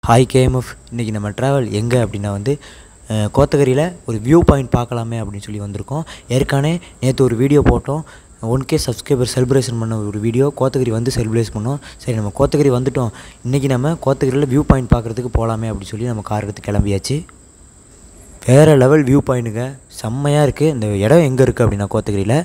Hi KMF. இன்றைக்கி நம்ம travel எங்கே அப்படின்னா கோத்தகிரியில் ஒரு வியூ பாயிண்ட் பார்க்கலாமே அப்படின்னு சொல்லி வந்திருக்கோம். ஏற்கனவே நேற்று ஒரு வீடியோ போட்டோம், 1K சப்ஸ்கிரைபர் செலிப்ரேஷன் பண்ண ஒரு வீடியோ. கோத்தகிரி வந்து செலிப்ரேட் பண்ணோம். சரி, நம்ம கோத்தகிரி வந்துவிட்டோம், இன்றைக்கி நம்ம கோத்தகிரியில் வியூ பாயிண்ட் பார்க்குறதுக்கு போகலாமே அப்படின்னு சொல்லி நம்ம கார் எடுத்து கிளம்பியாச்சு. வேறு லெவல் வியூ பாயிண்ட்டுங்க, செம்மையாக இருக்குது. இந்த இடம் எங்கே இருக்குது அப்படின்னா கோத்தகிரியில்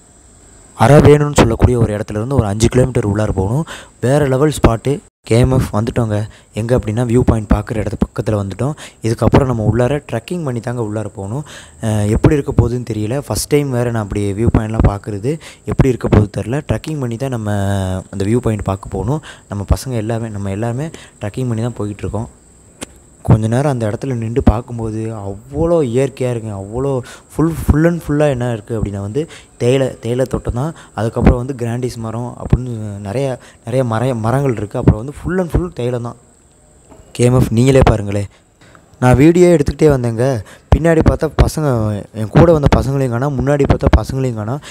அரவேணுன்னு சொல்லக்கூடிய ஒரு இடத்துலேருந்து ஒரு 5 கிலோமீட்டர் உள்ளார போகணும். வேறு லெவல் ஸ்பாட்டு. கேஎம்எஃப் வந்துட்டோங்க. எங்கே அப்படின்னா வியூ பாயிண்ட் பார்க்குற இடத்து பக்கத்தில் வந்துவிட்டோம். இதுக்கப்புறம் நம்ம உள்ளார ட்ரெக்கிங் பண்ணி தாங்க உள்ளார போகணும். எப்படி இருக்க போகுதுன்னு தெரியல. ஃபஸ்ட் டைம் வேறு நான் அப்படி வியூ பாயிண்ட்லாம் பார்க்குறது. எப்படி இருக்க போகுது தெரில. ட்ரெக்கிங் பண்ணி தான் நம்ம அந்த வியூ பாயிண்ட் பார்க்க போகணும். நம்ம பசங்க எல்லாருமே ட்ரெக்கிங் பண்ணி தான் போயிட்டுருக்கோம். கொஞ்ச நேரம் அந்த இடத்துல நின்று பார்க்கும்போது அவ்வளோ இயற்கையாக இருக்குங்க. அவ்வளோ ஃபுல் அண்ட் ஃபுல்லாக என்ன இருக்குது அப்படின்னா தேயிலை தோட்டம் தான். அதுக்கப்புறம் கிராண்டிஸ் மரம் அப்படின்னு நிறைய மரங்கள் இருக்குது. அப்புறம் ஃபுல் அண்ட் ஃபுல் தேயிலை தான். கேஎம்எஃப் நீங்களே பாருங்களேன். நான் வீடியோ எடுத்துக்கிட்டே வந்தேங்க. பின்னாடி பார்த்தா பசங்க, என் கூட வந்த பசங்களையும் காணோம், முன்னாடி பார்த்தா பசங்களையும் காணோம்.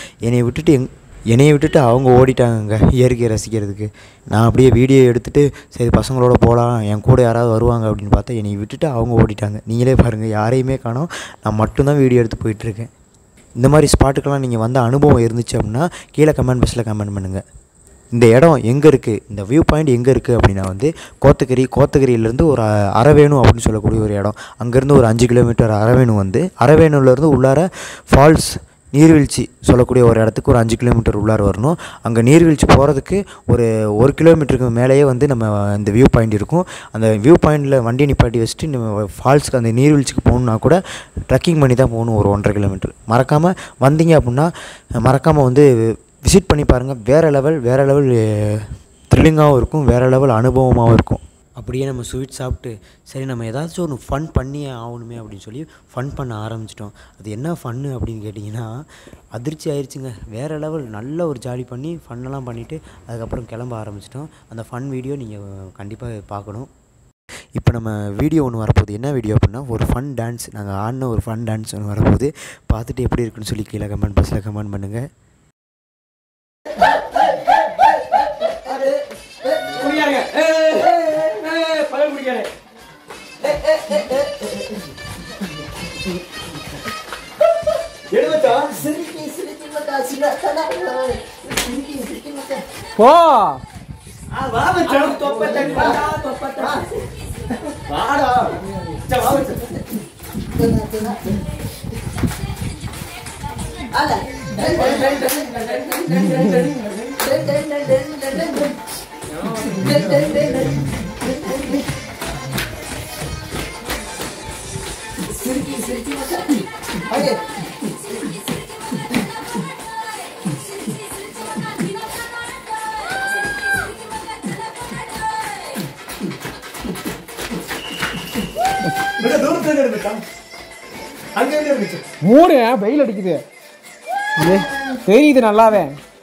என்னையை விட்டுட்டு அவங்க ஓடிட்டாங்கங்க இயற்கையை ரசிக்கிறதுக்கு. நான் அப்படியே வீடியோ எடுத்துகிட்டு சரி பசங்களோட போகலாம், என் கூட யாராவது வருவாங்க அப்படின்னு பார்த்தா என்னை விட்டுட்டு அவங்க ஓடிட்டாங்க. நீங்களே பாருங்கள், யாரையுமே காணோம். நான் மட்டும்தான் வீடியோ எடுத்து போயிட்டுருக்கேன். இந்த மாதிரி ஸ்பாட்டுக்கெல்லாம் நீங்கள் வந்த அனுபவம் இருந்துச்சு அப்படின்னா கீழே கமெண்ட் பாக்ஸில் கமெண்ட் பண்ணுங்கள். இந்த இடம் எங்கே இருக்குது, இந்த வியூ பாயிண்ட் எங்கே இருக்குது அப்படின்னா கோத்தகிரியிலேருந்து ஒரு அரவேணு அப்படின்னு சொல்லக்கூடிய ஒரு இடம். அங்கேருந்து ஒரு 5 கிலோமீட்டர் அரவேணுலேருந்து உள்ளார ஃபால்ஸ் நீர்வீழ்ச்சி சொல்லக்கூடிய ஒரு இடத்துக்கு ஒரு 5 கிலோமீட்டர் உள்ளார வரணும். அங்கே நீர்வீழ்ச்சி போகிறதுக்கு ஒரு 1 கிலோமீட்டருக்கு மேலேயே நம்ம இந்த வியூ பாயிண்ட் இருக்கும். அந்த வியூ பாயிண்டில் வண்டி நிப்பாட்டி வச்சுட்டு நம்ம ஃபால்ஸுக்கு அந்த நீர்வீழ்ச்சிக்கு போகணுன்னா கூட ட்ரெக்கிங் பண்ணி தான் போகணும். ஒரு 1.5 கிலோமீட்டர். மறக்காமல் வந்தீங்க அப்படின்னா மறக்காமல் விசிட் பண்ணி பாருங்கள். வேறு லெவல் த்ரில்லிங்காகவும் இருக்கும், வேறு லெவல் அனுபவமாகவும் இருக்கும். அப்படியே நம்ம ஸ்வீட் சாப்பிட்டு சரி நம்ம ஏதாச்சும் ஒன்று ஃபன் பண்ணியே ஆகணுமே அப்படின்னு சொல்லி ஃபன் பண்ண ஆரம்பிச்சிட்டோம். அது என்ன ஃபன்னு அப்படின்னு கேட்டிங்கன்னா அதிர்ச்சி ஆயிடுச்சுங்க. வேறு லெவல் நல்ல ஒரு ஜாலி பண்ணி ஃபன்னெல்லாம் பண்ணிவிட்டு அதுக்கப்புறம் கிளம்ப ஆரம்பிச்சிட்டோம். அந்த ஃபன் வீடியோ நீங்கள் கண்டிப்பாக பார்க்கணும். இப்போ நம்ம வீடியோ ஒன்று வரப்போகுது. என்ன வீடியோ அப்படின்னா ஒரு ஃபன் டான்ஸ். நாங்கள் ஆடின ஒரு ஃபன் டான்ஸ் ஒன்று வரப்போகுது. பார்த்துட்டு எப்படி இருக்குன்னு சொல்லி கீழே கமெண்ட் பாக்ஸில் கமெண்ட் பண்ணுங்கள். மூணு வெயில் அடிக்குது, தெரியுது நல்லாவே.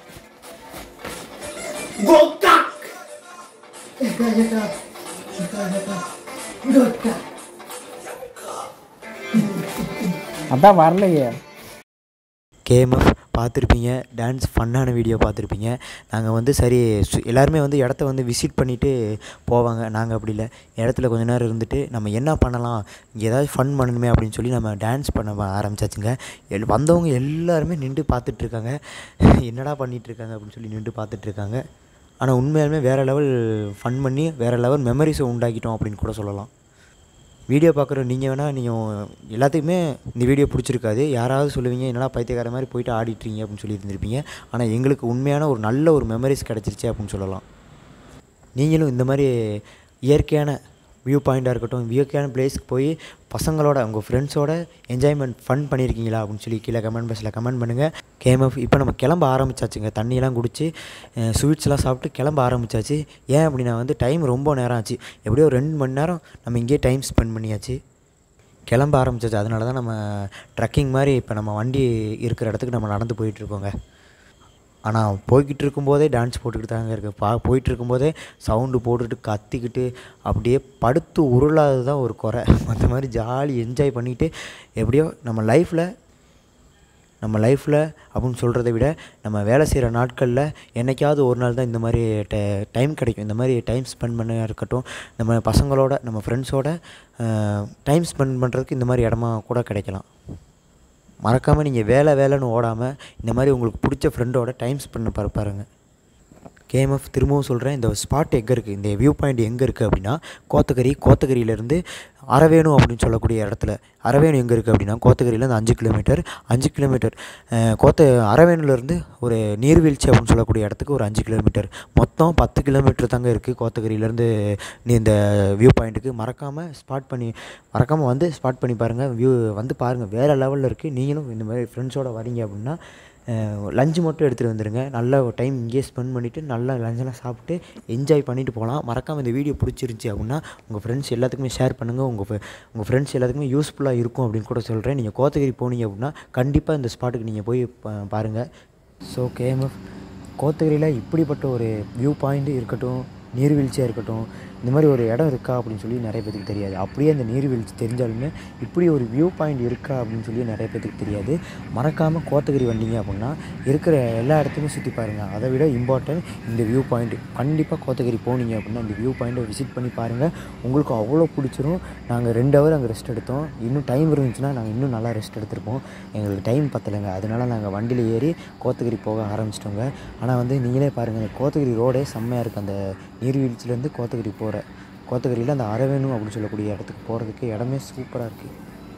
அதான் வரலையே. கேஎம்எஃப் பார்த்துருப்பீங்க, டான்ஸ் ஃபன்னான வீடியோ பார்த்துருப்பீங்க. நாங்கள் சரி எல்லாருமே இடத்த விசிட் பண்ணிவிட்டு போவாங்க. நாங்கள் அப்படி இல்லை, இடத்துல கொஞ்ச நேரம் இருந்துட்டு நம்ம என்ன பண்ணலாம், இங்கே ஏதாவது ஃபன் பண்ணணுமே அப்படின்னு சொல்லி நம்ம டான்ஸ் பண்ண ஆரம்பிச்சாச்சுங்க. வந்தவங்க எல்லாருமே நின்று பார்த்துட்ருக்காங்க, என்னடா பண்ணிகிட்ருக்காங்க அப்படின்னு சொல்லி நின்று பார்த்துட்ருக்காங்க. ஆனால் உண்மையாலுமே வேறு லெவல் ஃபன் பண்ணி வேறு லெவல் மெமரிஸை உண்டாக்கிட்டோம் அப்படின்னு கூட சொல்லலாம். வீடியோ பார்க்குற நீங்கள் எல்லாத்துக்குமே இந்த வீடியோ பிடிச்சிருக்காது. யாராவது சொல்லுவீங்க என்னடா பைத்தியக்கார மாதிரி போயிட்டு ஆடிட்டுருங்க அப்படின்னு சொல்லி இருந்திருப்பீங்க. ஆனால் எங்களுக்கு உண்மையான ஒரு நல்ல ஒரு மெமரிஸ் கிடச்சிருச்சு அப்படின்னு சொல்லலாம். நீங்களும் இந்த மாதிரி இயற்கையான வியூ பாயிண்ட்டாக இருக்கட்டும், இயற்கையான பிளேஸ்க்கு போய் பசங்களோட உங்கள் ஃப்ரெண்ட்ஸோட என்ஜாய்மெண்ட் ஃபன் பண்ணியிருக்கீங்களா அப்படின்னு சொல்லி கீழே கமெண்ட் பாக்ஸில் கமெண்ட் பண்ணுங்கள். கேஎம்எஃப் இப்போ நம்ம கிளம்ப ஆரம்பிச்சாச்சுங்க. தண்ணியெல்லாம் குடித்து ஸ்வீட்ஸ்லாம் சாப்பிட்டு கிளம்ப ஆரம்பித்தாச்சு. ஏன் அப்படின்னா டைம் ரொம்ப நேரம் ஆச்சு. எப்படியோ 2 மணி நேரம் நம்ம இங்கேயே டைம் ஸ்பெண்ட் பண்ணியாச்சு. கிளம்ப ஆரம்பிச்சாச்சு. அதனால தான் நம்ம ட்ரெக்கிங் மாதிரி இப்போ நம்ம வண்டி இருக்கிற இடத்துக்கு நம்ம நடந்து போயிட்டுருக்கோங்க. ஆனால் போய்கிட்டு இருக்கும்போதே டான்ஸ் போட்டுக்கிட்டு தாங்க இருக்குது. போயிட்டு இருக்கும்போதே சவுண்டு போட்டுட்டு கத்திக்கிட்டு அப்படியே படுத்து உருளாது தான் ஒரு குறை. மற்ற மாதிரி ஜாலி என்ஜாய் பண்ணிவிட்டு எப்படியோ நம்ம லைஃப்பில் நம்ம லைஃப்பில் அப்படின்னு சொல்கிறத விட நம்ம வேலை செய்கிற நாட்களில் என்றைக்காவது ஒரு நாள் தான் இந்த மாதிரி டைம் கிடைக்கும். இந்த மாதிரி டைம் ஸ்பெண்ட் பண்ண இருக்கட்டும், நம்ம பசங்களோட நம்ம ஃப்ரெண்ட்ஸோட டைம் ஸ்பெண்ட் பண்ணுறதுக்கு இந்த மாதிரி இடமா கூட கிடைக்கலாம். மறக்காமல் நீங்கள் வேலைன்னு ஓடாமல் இந்த மாதிரி உங்களுக்கு பிடிச்ச ஃப்ரெண்டோட டைம் ஸ்பெண்ட் பாருங்கள். கேஎம்எஃப் திரும்பவும் சொல்கிறேன், இந்த ஸ்பாட் எங்கே இருக்குது, இந்த வியூ பாயிண்ட் எங்கே இருக்குது அப்படின்னா கோத்தகிரியிலேருந்து அரவேணு அப்படின்னு சொல்லக்கூடிய இடத்துல. அரவேணு எங்கே இருக்குது அப்படின்னா கோத்தகிரியிலேருந்து 5 கிலோமீட்டர் அரவேணுலேருந்து ஒரு நீர்வீழ்ச்சி அப்படின்னு சொல்லக்கூடிய இடத்துக்கு ஒரு 5 கிலோமீட்டர், மொத்தம் 10 கிலோமீட்டர் தாங்க இருக்குது கோத்தகிரியிலேருந்து இந்த வியூ பாயிண்ட்டுக்கு. மறக்காமல் வந்து ஸ்பாட் பண்ணி பாருங்கள், வியூ வந்து பாருங்கள், வேறு லெவலில் இருக்குது. நீங்களும் இந்த மாதிரி ஃப்ரெண்ட்ஸோடு வரீங்க அப்படின்னா லஞ்சு மட்டும் எடுத்துகிட்டு வந்துடுங்க. நல்ல டைம் இங்கேயே ஸ்பெண்ட் பண்ணிவிட்டு நல்லா லஞ்செல்லாம் சாப்பிட்டு என்ஜாய் பண்ணிவிட்டு போகலாம். மறக்காமல் இந்த வீடியோ பிடிச்சிருந்துச்சி அப்படின்னா உங்கள் ஃப்ரெண்ட்ஸ் எல்லாத்துக்குமே ஷேர் பண்ணுங்கள். உங்கள் ஃப்ரெண்ட்ஸ் எல்லாத்துக்குமே யூஸ்ஃபுல்லாக இருக்கும் அப்படின்னு கூட சொல்கிறேன். நீங்கள் கோத்தகிரி போனீங்க அப்படின்னா கண்டிப்பாக இந்த ஸ்பாட்டுக்கு நீங்கள் போய் பாருங்கள். ஸோ கேஎம்எஃப் கோத்தகிரியில் இப்படிப்பட்ட ஒரு வியூ பாயிண்ட் இருக்கட்டும், நீர்வீழ்ச்சியாக இருக்கட்டும், இந்த மாதிரி ஒரு இடம் இருக்கா அப்படின்னு சொல்லி நிறைய பேத்துக்கு தெரியாது. அப்படியே அந்த நீர்வீழ்ச்சி தெரிஞ்சாலுமே இப்படி ஒரு வியூ பாயிண்ட் இருக்கா அப்படின்னு சொல்லி நிறைய பேத்துக்கு தெரியாது. மறக்காமல் கோத்தகிரி வந்தீங்க அப்படின்னா இருக்கிற எல்லா இடத்துக்குமே சுற்றி பாருங்கள். அதை விட இம்பார்ட்டன்ட் இந்த வியூ பாயிண்ட். கண்டிப்பாக கோத்தகிரி போனீங்க அப்படின்னா இந்த வியூ பாயிண்ட்டை விசிட் பண்ணி பாருங்கள், உங்களுக்கு அவ்வளோ பிடிச்சிரும். நாங்கள் 2 ஹவர் அங்கே ரெஸ்ட் எடுத்தோம். இன்னும் டைம் இருந்துச்சுன்னா நாங்கள் இன்னும் நல்லா ரெஸ்ட் எடுத்திருப்போம். எங்களுக்கு டைம் பத்தலைங்க, அதனால நாங்கள் வண்டியில் ஏறி கோத்தகிரி போக ஆரம்பிச்சிட்டோங்க. ஆனால் வந்து நீங்களே பாருங்கள், கோத்தகிரி ரோடே செம்மையாக இருக்குது. அந்த நீர்வீழ்ச்சிலேருந்து கோத்தகிரியில் அந்த அரவேணு அப்படின்னு சொல்லக்கூடிய இடத்துக்கு போகிறதுக்கு இடமே சூப்பராக இருக்குது.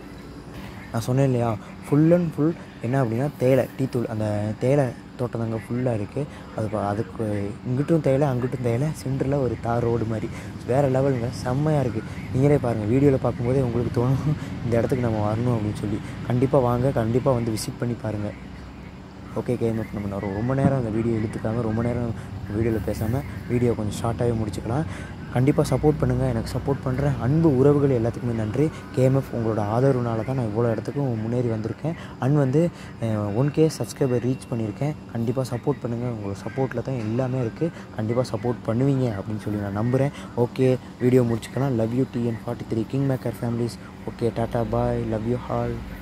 நான் சொன்னேன் இல்லையா, ஃபுல் அண்ட் ஃபுல் என்ன அப்படின்னா டீ தூள், அந்த தேயிலை தோட்டம் தாங்க ஃபுல்லாக இருக்குது. அதுக்கு இங்கிட்டும் தேயிலை அங்கிட்டும் தேயிலை, சென்டரில் ஒரு தார் ரோடு மாதிரி வேறு லெவலுங்க, செம்மையாக இருக்குது. நீங்களே பாருங்கள், வீடியோவில் பார்க்கும்போதே உங்களுக்கு தோணும் இந்த இடத்துக்கு நம்ம வரணும் அப்படின்னு சொல்லி. கண்டிப்பாக வாங்க, கண்டிப்பாக வந்து விசிட் பண்ணி பாருங்கள். ஓகே கேஎம்எஃப், நம்ம ரொம்ப நேரம் அந்த வீடியோ இழுத்துக்காமல் ரொம்ப நேரம் வீடியோவில் பேசாமல் வீடியோ கொஞ்சம் ஷார்ட்டாகவே முடிச்சுக்கலாம். கண்டிப்பாக சப்போர்ட் பண்ணுங்கள். எனக்கு சப்போர்ட் பண்ணுற அன்பு உறவுகள் எல்லாத்துக்குமே நன்றி. கேஎம்எஃப் உங்களோட ஆதரவுனால தான் நான் இவ்வளோ இடத்துக்கும் முன்னேறி வந்திருக்கேன். வந்து 1K சப்ஸ்கிரைபர் ரீச் பண்ணியிருக்கேன். கண்டிப்பாக சப்போர்ட் பண்ணுங்கள். உங்களோட சப்போர்ட்டில் தான் எல்லாமே இருக்குது. கண்டிப்பாக சப்போர்ட் பண்ணுவீங்க அப்படின்னு சொல்லி நான் நம்புகிறேன். ஓகே, வீடியோ முடிச்சுக்கலாம். Love you TN43 king maker families. Okay, tata bye, love you all.